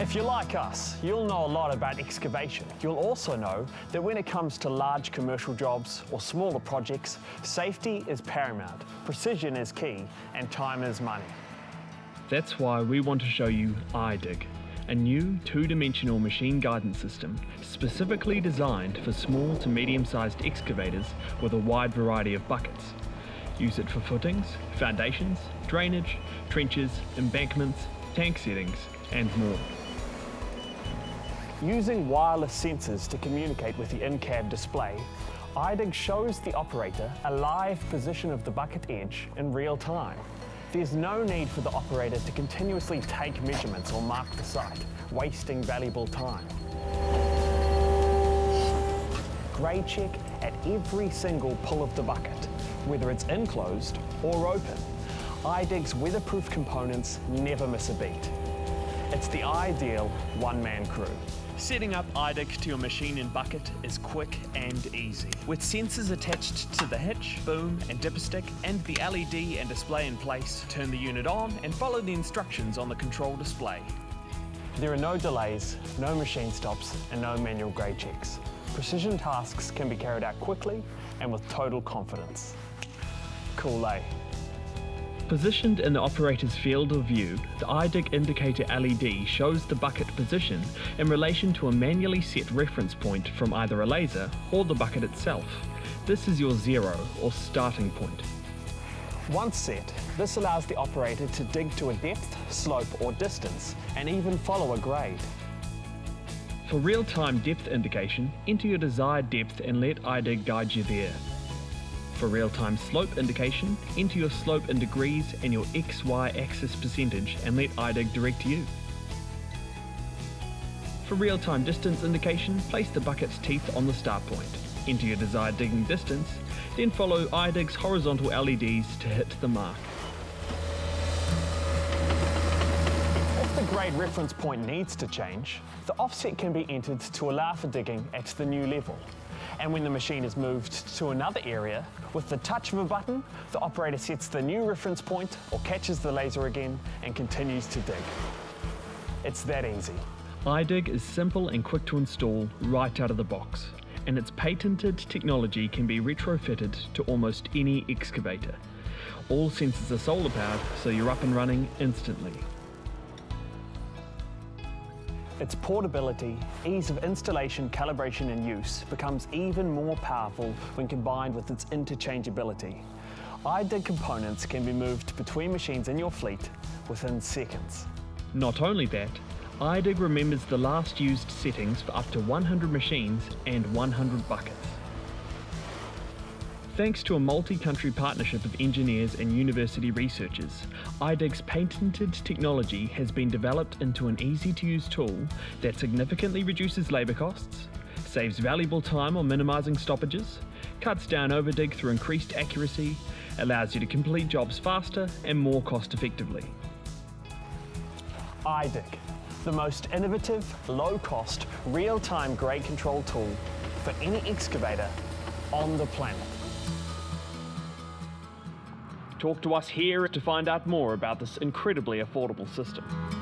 If you're like us, you'll know a lot about excavation. You'll also know that when it comes to large commercial jobs or smaller projects, safety is paramount, precision is key, and time is money. That's why we want to show you iDig, a new two-dimensional machine guidance system specifically designed for small to medium-sized excavators with a wide variety of buckets. Use it for footings, foundations, drainage, trenches, embankments, tank settings, and more. Using wireless sensors to communicate with the in-cab display, iDig shows the operator a live position of the bucket edge in real time. There's no need for the operator to continuously take measurements or mark the site, wasting valuable time. Grade check at every single pull of the bucket, whether it's enclosed or open. iDig's weatherproof components never miss a beat. It's the ideal one-man crew. Setting up iDig to your machine and bucket is quick and easy. With sensors attached to the hitch, boom and dipper stick and the LED and display in place, turn the unit on and follow the instructions on the control display. There are no delays, no machine stops and no manual grade checks. Precision tasks can be carried out quickly and with total confidence. Cool, eh? Positioned in the operator's field of view, the iDig indicator LED shows the bucket position in relation to a manually set reference point from either a laser or the bucket itself. This is your zero or starting point. Once set, this allows the operator to dig to a depth, slope or distance and even follow a grade. For real-time depth indication, enter your desired depth and let iDig guide you there. For real-time slope indication, enter your slope in degrees and your XY axis percentage and let iDig direct you. For real-time distance indication, place the bucket's teeth on the start point. Enter your desired digging distance, then follow iDig's horizontal LEDs to hit the mark. If the grade reference point needs to change, the offset can be entered to allow for digging at the new level. And when the machine is moved to another area, with the touch of a button, the operator sets the new reference point or catches the laser again and continues to dig. It's that easy. iDig is simple and quick to install right out of the box, and its patented technology can be retrofitted to almost any excavator. All sensors are solar powered, so you're up and running instantly. Its portability, ease of installation, calibration and use becomes even more powerful when combined with its interchangeability. iDig components can be moved between machines in your fleet within seconds. Not only that, iDig remembers the last used settings for up to 100 machines and 100 buckets. Thanks to a multi-country partnership of engineers and university researchers, iDig's patented technology has been developed into an easy-to-use tool that significantly reduces labour costs, saves valuable time on minimising stoppages, cuts down overdig through increased accuracy, allows you to complete jobs faster and more cost-effectively. iDig, the most innovative, low-cost, real-time grade control tool for any excavator on the planet. Talk to us here to find out more about this incredibly affordable system.